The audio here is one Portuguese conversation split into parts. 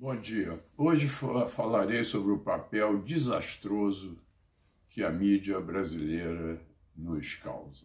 Bom dia. Hoje falarei sobre o papel desastroso que a mídia brasileira nos causa.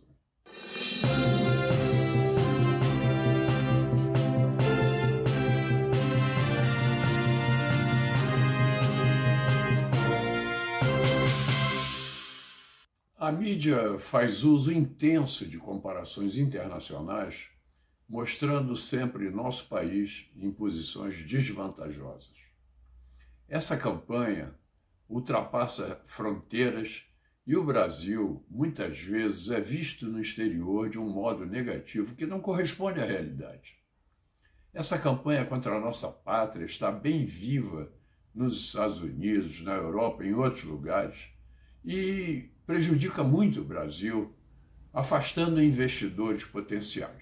A mídia faz uso intenso de comparações internacionais, mostrando sempre nosso país em posições desvantajosas. Essa campanha ultrapassa fronteiras e o Brasil, muitas vezes, é visto no exterior de um modo negativo que não corresponde à realidade. Essa campanha contra a nossa pátria está bem viva nos Estados Unidos, na Europa e em outros lugares e prejudica muito o Brasil, afastando investidores potenciais.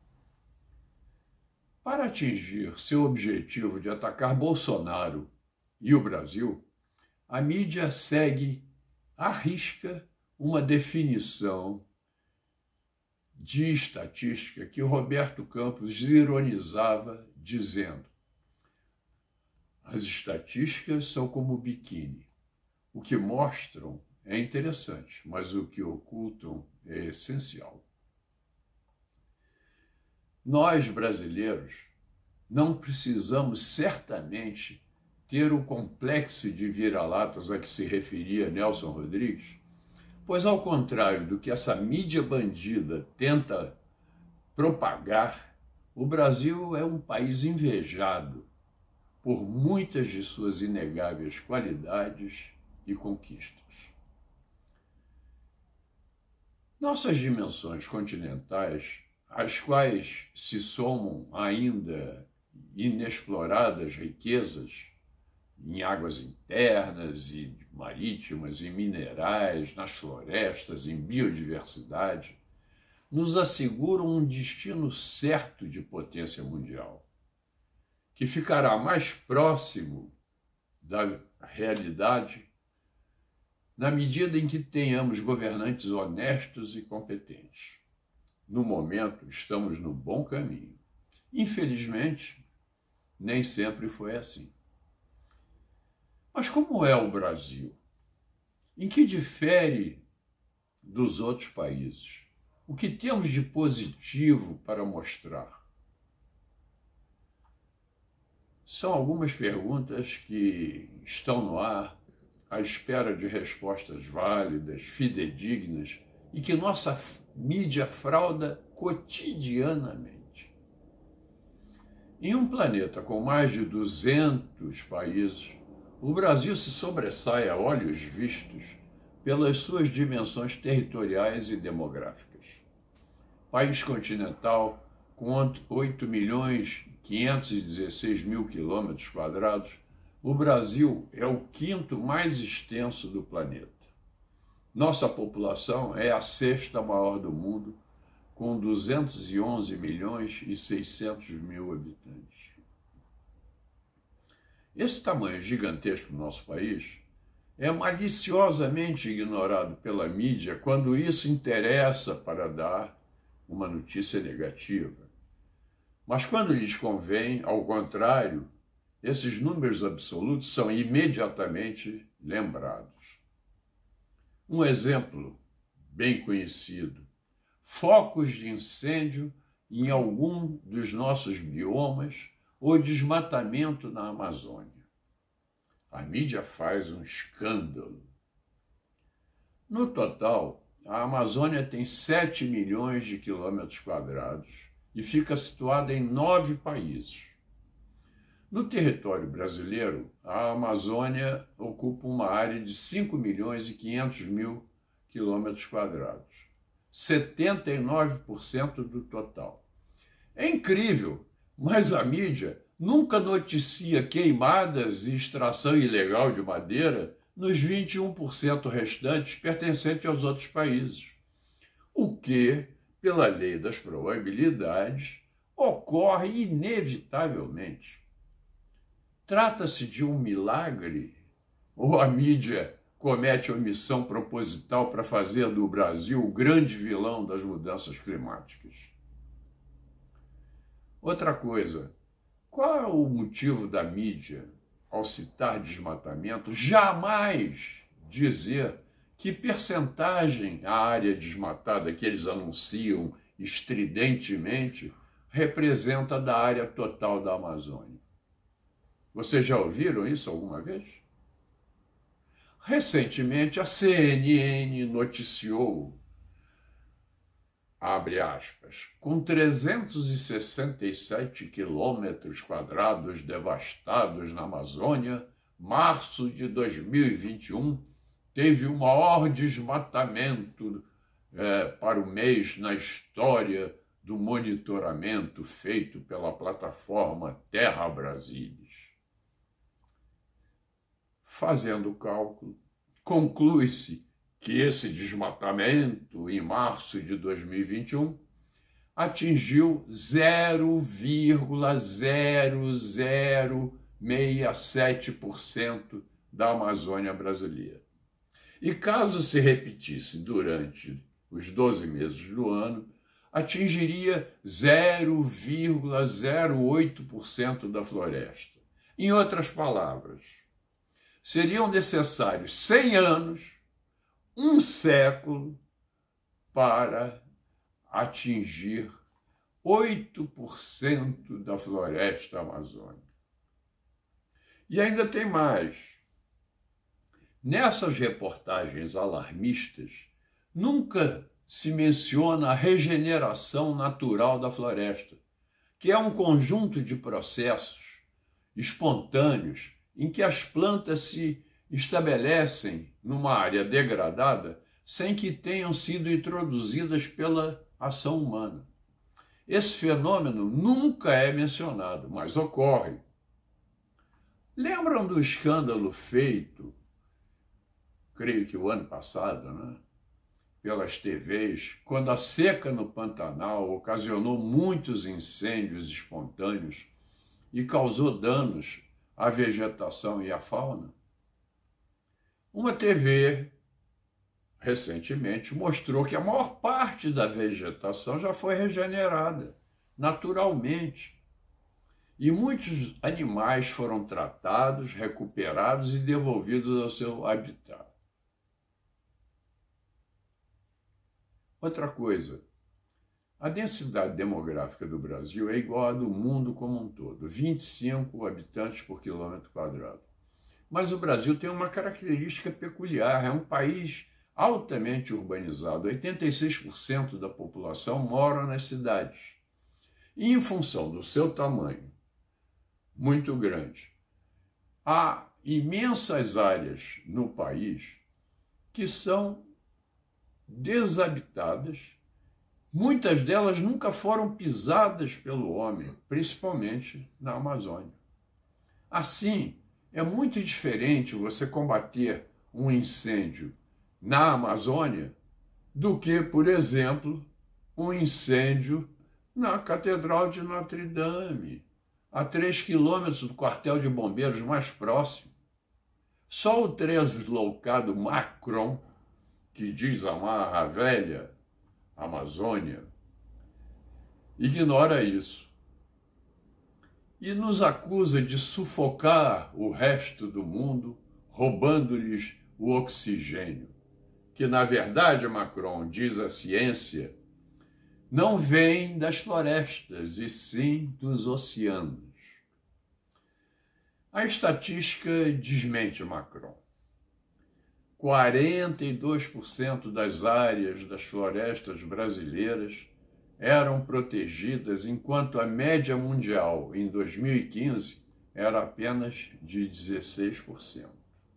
Para atingir seu objetivo de atacar Bolsonaro e o Brasil, a mídia segue à risca uma definição de estatística que o Roberto Campos ironizava, dizendo: as estatísticas são como biquíni. O que mostram é interessante, mas o que ocultam é essencial. Nós, brasileiros, não precisamos certamente ter o complexo de vira-latas a que se referia Nelson Rodrigues, pois, ao contrário do que essa mídia bandida tenta propagar, o Brasil é um país invejado por muitas de suas inegáveis qualidades e conquistas. Nossas dimensões continentais, às quais se somam ainda inexploradas riquezas em águas internas e marítimas, em minerais, nas florestas, em biodiversidade, nos asseguram um destino certo de potência mundial, que ficará mais próximo da realidade na medida em que tenhamos governantes honestos e competentes. No momento, estamos no bom caminho. Infelizmente, nem sempre foi assim. Mas como é o Brasil? Em que difere dos outros países? O que temos de positivo para mostrar? São algumas perguntas que estão no ar, à espera de respostas válidas, fidedignas, e que nossa mídia frauda cotidianamente. Em um planeta com mais de 200 países, o Brasil se sobressai a olhos vistos pelas suas dimensões territoriais e demográficas. País continental com 8.516.000 quilômetros quadrados, o Brasil é o quinto mais extenso do planeta. Nossa população é a sexta maior do mundo, com 211.600.000 habitantes. Esse tamanho gigantesco do nosso país é maliciosamente ignorado pela mídia quando isso interessa para dar uma notícia negativa. Mas quando lhes convém, ao contrário, esses números absolutos são imediatamente lembrados. Um exemplo bem conhecido: focos de incêndio em algum dos nossos biomas ou desmatamento na Amazônia. A mídia faz um escândalo. No total, a Amazônia tem 7 milhões de quilômetros quadrados e fica situada em 9 países. No território brasileiro, a Amazônia ocupa uma área de 5.500.000 quilômetros quadrados, 79% do total. É incrível, mas a mídia nunca noticia queimadas e extração ilegal de madeira nos 21% restantes pertencentes aos outros países, o que, pela lei das probabilidades, ocorre inevitavelmente. Trata-se de um milagre ou a mídia comete omissão proposital para fazer do Brasil o grande vilão das mudanças climáticas? Outra coisa, Qual é o motivo da mídia, ao citar desmatamento, jamais dizer que percentagem a área desmatada que eles anunciam estridentemente representa da área total da Amazônia? Vocês já ouviram isso alguma vez? Recentemente, a CNN noticiou, abre aspas, com 367 quilômetros quadrados devastados na Amazônia, março de 2021 teve o maior desmatamento para o mês na história do monitoramento feito pela plataforma Terra Brasilis. Fazendo o cálculo, conclui-se que esse desmatamento, em março de 2021, atingiu 0,0067% da Amazônia brasileira. E caso se repetisse durante os 12 meses do ano, atingiria 0,08% da floresta. Em outras palavras, seriam necessários 100 anos, um século, para atingir 8% da floresta amazônica. E ainda tem mais. Nessas reportagens alarmistas, nunca se menciona a regeneração natural da floresta, que é um conjunto de processos espontâneos em que as plantas se estabelecem numa área degradada sem que tenham sido introduzidas pela ação humana. Esse fenômeno nunca é mencionado, mas ocorre. Lembram do escândalo feito, creio que o ano passado, né, pelas TVs, quando a seca no Pantanal ocasionou muitos incêndios espontâneos e causou danos à vegetação e à fauna? Uma TV, recentemente, mostrou que a maior parte da vegetação já foi regenerada naturalmente. E muitos animais foram tratados, recuperados e devolvidos ao seu habitat. Outra coisa, a densidade demográfica do Brasil é igual à do mundo como um todo, 25 habitantes por quilômetro quadrado. Mas o Brasil tem uma característica peculiar, é um país altamente urbanizado, 86% da população mora nas cidades. E em função do seu tamanho muito grande, há imensas áreas no país que são desabitadas, muitas delas nunca foram pisadas pelo homem, principalmente na Amazônia. Assim, é muito diferente você combater um incêndio na Amazônia do que, por exemplo, um incêndio na Catedral de Notre Dame, a 3 quilômetros do quartel de bombeiros mais próximo. Só o translocado Macron, que diz amar a velha Amazônia, ignora isso e nos acusa de sufocar o resto do mundo, roubando-lhes o oxigênio, que, na verdade, Macron, diz a ciência, não vem das florestas, e sim dos oceanos. A estatística desmente Macron. 42% das áreas das florestas brasileiras eram protegidas, enquanto a média mundial em 2015 era apenas de 16%.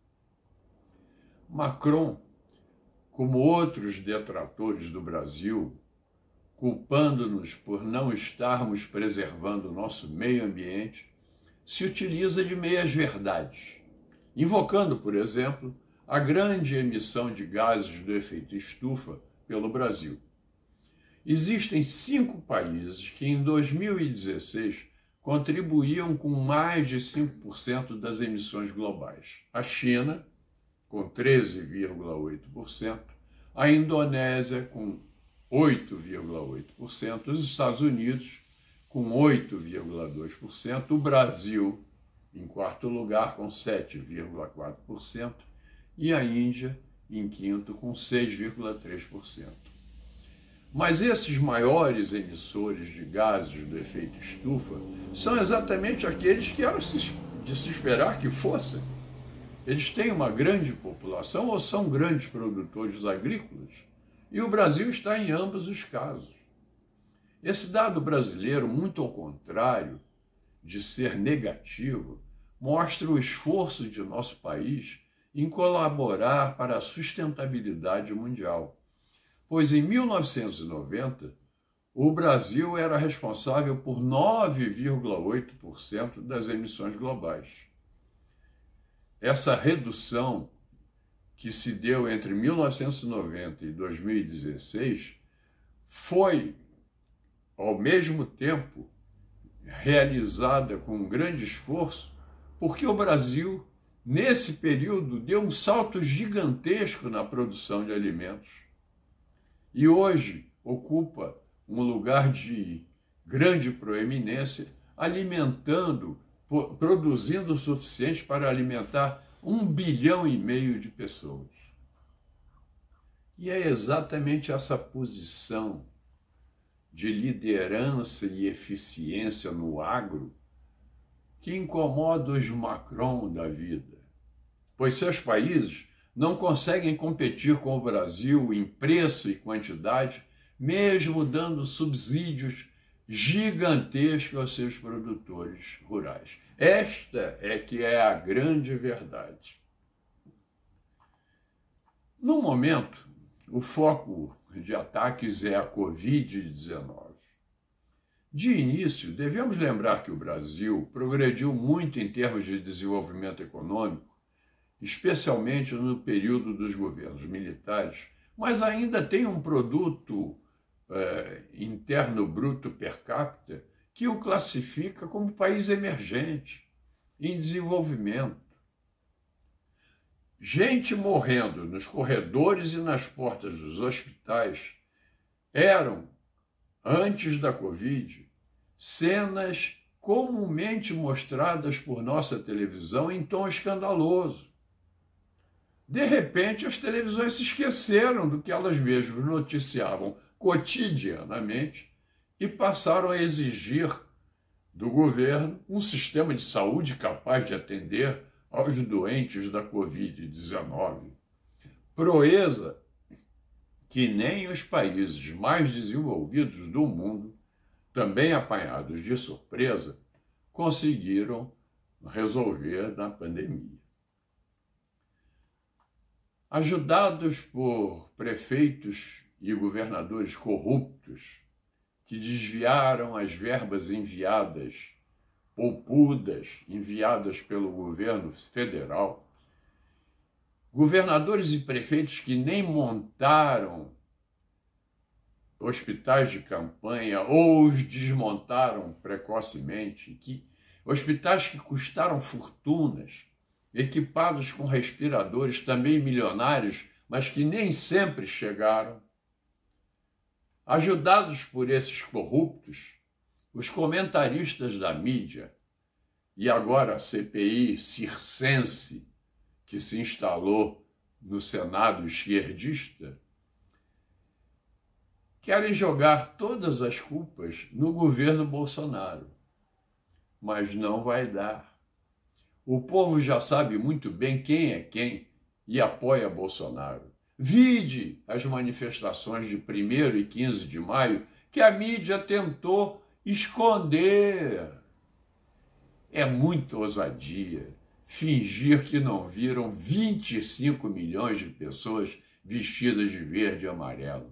Macron, como outros detratores do Brasil, culpando-nos por não estarmos preservando o nosso meio ambiente, se utiliza de meias-verdades, invocando, por exemplo, a grande emissão de gases do efeito estufa pelo Brasil. Existem 5 países que, em 2016, contribuíam com mais de 5% das emissões globais. A China, com 13,8%, a Indonésia, com 8,8%, os Estados Unidos, com 8,2%, o Brasil em quarto lugar com 7,4% e a Índia em quinto com 6,3%. Mas esses maiores emissores de gases do efeito estufa são exatamente aqueles que eram de se esperar que fossem. Eles têm uma grande população ou são grandes produtores agrícolas, e o Brasil está em ambos os casos. Esse dado brasileiro, muito ao contrário de ser negativo, mostra o esforço de nosso país em colaborar para a sustentabilidade mundial. Pois em 1990, o Brasil era responsável por 9,8% das emissões globais. Essa redução que se deu entre 1990 e 2016 foi, ao mesmo tempo, realizada com um grande esforço, porque o Brasil, nesse período, deu um salto gigantesco na produção de alimentos. E hoje ocupa um lugar de grande proeminência, produzindo o suficiente para alimentar 1,5 bilhão de pessoas. E é exatamente essa posição de liderança e eficiência no agro que incomoda os Macron da vida, pois seus países não conseguem competir com o Brasil em preço e quantidade, mesmo dando subsídios gigantescos aos seus produtores rurais. Esta é que é a grande verdade. No momento, o foco de ataques é a Covid-19. De início, devemos lembrar que o Brasil progrediu muito em termos de desenvolvimento econômico, especialmente no período dos governos militares, mas ainda tem um produto interno bruto per capita que o classifica como país emergente, em desenvolvimento. Gente morrendo nos corredores e nas portas dos hospitais eram, antes da Covid, cenas comumente mostradas por nossa televisão em tom escandaloso. De repente, as televisões se esqueceram do que elas mesmas noticiavam cotidianamente e passaram a exigir do governo um sistema de saúde capaz de atender aos doentes da Covid-19. Proeza que nem os países mais desenvolvidos do mundo, também apanhados de surpresa, conseguiram resolver na pandemia. Ajudados por prefeitos e governadores corruptos que desviaram as verbas enviadas pelo governo federal, governadores e prefeitos que nem montaram hospitais de campanha ou os desmontaram precocemente, hospitais que custaram fortunas, equipados com respiradores também milionários, mas que nem sempre chegaram. Ajudados por esses corruptos, os comentaristas da mídia e agora a CPI circense que se instalou no Senado esquerdista, querem jogar todas as culpas no governo Bolsonaro. Mas não vai dar. O povo já sabe muito bem quem é quem e apoia Bolsonaro. Vide as manifestações de 1º e 15 de maio que a mídia tentou esconder. É muita ousadia fingir que não viram 25 milhões de pessoas vestidas de verde e amarelo.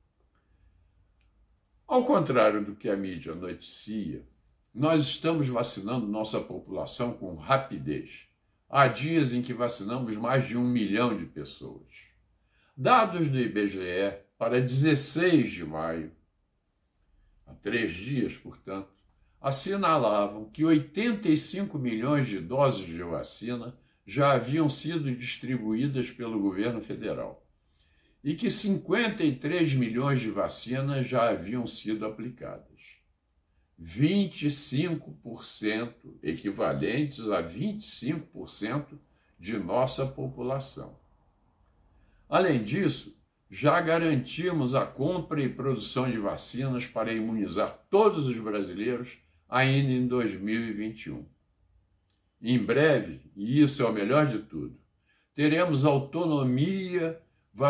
Ao contrário do que a mídia noticia, nós estamos vacinando nossa população com rapidez. Há dias em que vacinamos mais de 1 milhão de pessoas. Dados do IBGE para 16 de maio, há 3 dias, portanto, assinalavam que 85 milhões de doses de vacina já haviam sido distribuídas pelo governo federal e que 53 milhões de vacinas já haviam sido aplicadas. 25%, equivalentes a 25% de nossa população. Além disso, já garantimos a compra e produção de vacinas para imunizar todos os brasileiros ainda em 2021. Em breve, e isso é o melhor de tudo, teremos autonomia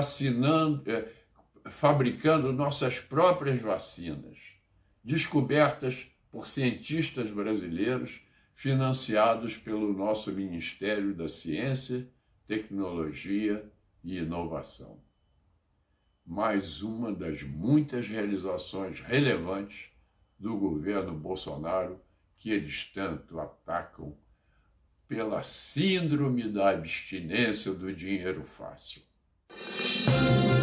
fabricando nossas próprias vacinas, descobertas por cientistas brasileiros, financiados pelo nosso Ministério da Ciência, Tecnologia e Inovação. Mais uma das muitas realizações relevantes do governo Bolsonaro que eles tanto atacam pela síndrome da abstinência do dinheiro fácil.